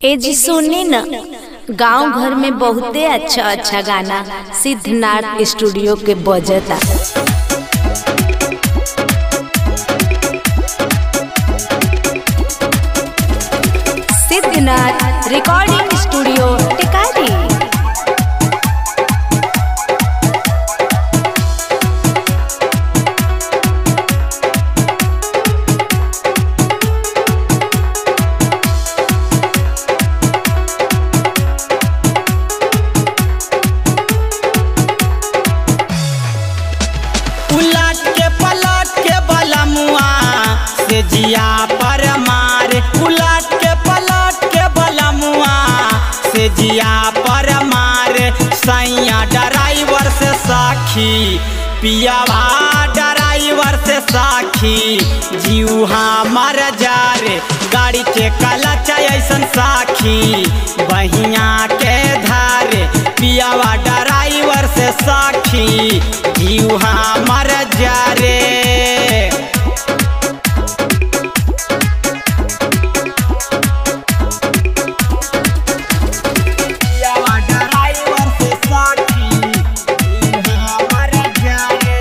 ए जी सुनी न, गांव घर में बहुते अच्छा अच्छा गाना सिद्धनाथ स्टूडियो के बजता। Siddhnath recording studio Tikari. उलट के पलट के बलमुआ से जिया पर मारे, उलट के पलट के बलमुआ से जिया पर मारे। सैया ड्राइवर से साखी, पियावा ड्राइवर से साखी, जीव हमर जा रे गाड़ी के कलच ऐसन साखी, बहिया के धारे पियावा ड्राइवर से साखी, जीव हमर जा रे। पियावा ड्राइवर से साखी, जीव हमर जा रे।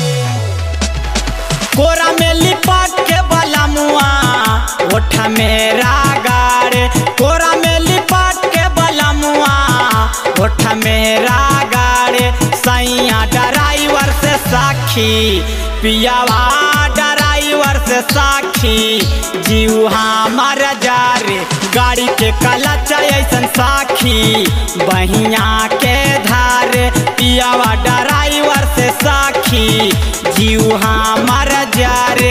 कोरा में लिपट के बलमुआ ओठ मेरा गाड़े, कोरा में लिपट के बलमुआ ओठ मेरा गाड़े। सैया ड्राइवर से साखी, पियावा ड्राइवर से साखी, जीव हमर जा रे गाड़ी के कलच ऐसन साखी, बहिया के धारे पियावा ड्राइवर से साखी, जीव हमर जा रे।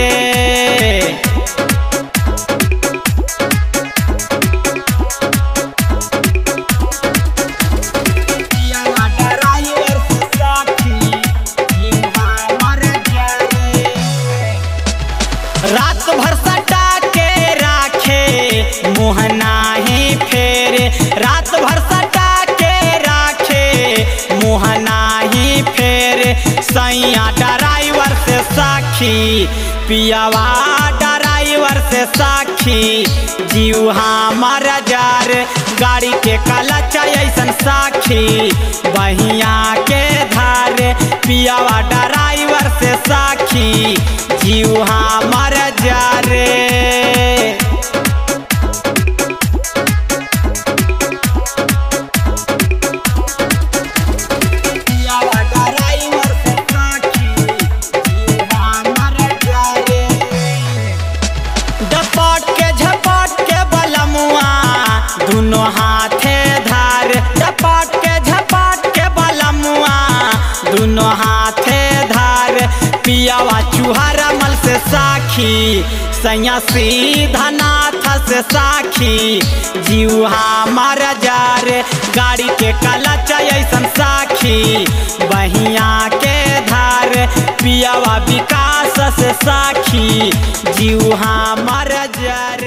रात भर सटा के राखे मुँह नाही फेरे, रात भर सटा के राखे मुँह नाही फेरे। सैया ड्राइवर से साखी, पियावा ड्राइवर से साखी, जीव हमर जा रे गाड़ी के कलच ऐसन साखी, बहिया के धारे पियावा ड्राइवर से साखी, जीव हमर जा रे। पियावा ड्राइवर से साखी, जीव हमर जा रे। डपट के झपट के बलमुआ दोनों हाथे धार, डपट के झपट के बलमुआ दोनों हाथे धार। पियावा चूहरा मल से साखी, सैया सीधनाथ से साखी, जीव हमर जा रे गाड़ी के कलच ऐसन साखी, बहिया के धार पियावा विकास से साखी, जीव हमर जा रे।